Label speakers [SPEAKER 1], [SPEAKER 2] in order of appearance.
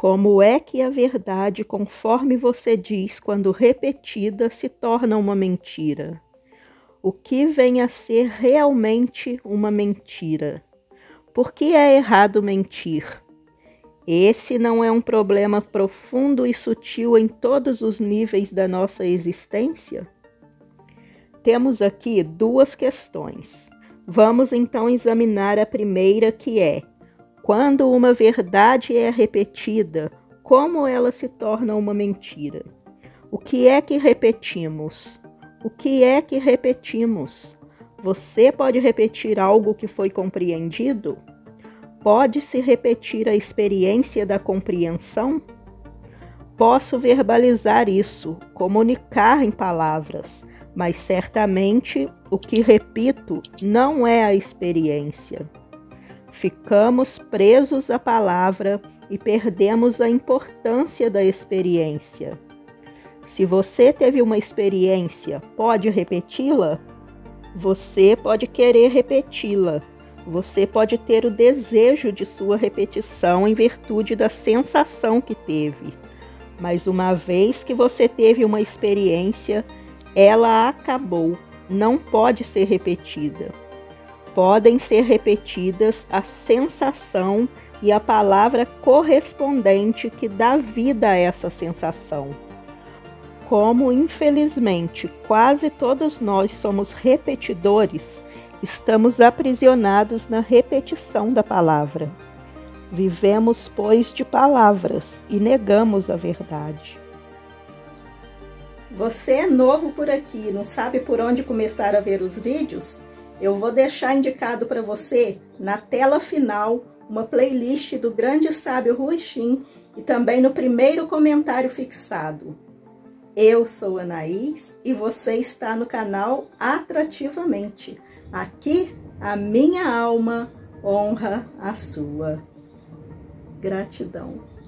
[SPEAKER 1] Como é que a verdade, conforme você diz, quando repetida, se torna uma mentira? O que vem a ser realmente uma mentira? Por que é errado mentir? Esse não é um problema profundo e sutil em todos os níveis da nossa existência? Temos aqui duas questões. Vamos então examinar a primeira, que é: quando uma verdade é repetida, como ela se torna uma mentira? O que é que repetimos? O que é que repetimos? Você pode repetir algo que foi compreendido? Pode-se repetir a experiência da compreensão? Posso verbalizar isso, comunicar em palavras, mas certamente o que repito não é a experiência. Ficamos presos à palavra e perdemos a importância da experiência. Se você teve uma experiência, pode repeti-la? Você pode querer repeti-la. Você pode ter o desejo de sua repetição em virtude da sensação que teve. Mas uma vez que você teve uma experiência, ela acabou, não pode ser repetida. Podem ser repetidas a sensação e a palavra correspondente que dá vida a essa sensação. Como, infelizmente, quase todos nós somos repetidores, estamos aprisionados na repetição da palavra. Vivemos, pois, de palavras e negamos a verdade. Você é novo por aqui e não sabe por onde começar a ver os vídeos? Eu vou deixar indicado para você, na tela final, uma playlist do grande sábio Ruixin e também no primeiro comentário fixado. Eu sou Anaís e você está no canal Atrativamente. Aqui, a minha alma honra a sua. Gratidão.